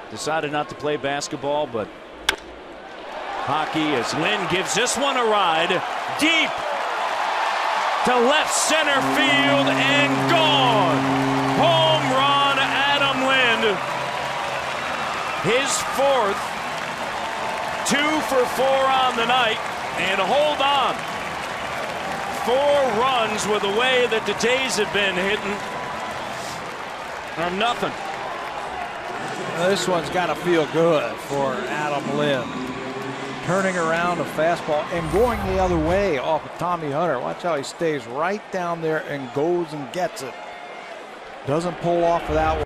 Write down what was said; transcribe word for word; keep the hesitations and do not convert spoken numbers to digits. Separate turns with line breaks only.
decided not to play basketball, but hockey, as Lynn gives this one a ride deep to left center field and gone. Home run, Adam Lind. His fourth, two for four on the night, and hold on. Four runs with the way that the Jays have been hitting are nothing.
This one's got to feel good for Adam Lind. Turning around a fastball and going the other way off of Tommy Hunter. Watch how he stays right down there and goes and gets it. Doesn't pull off of that one.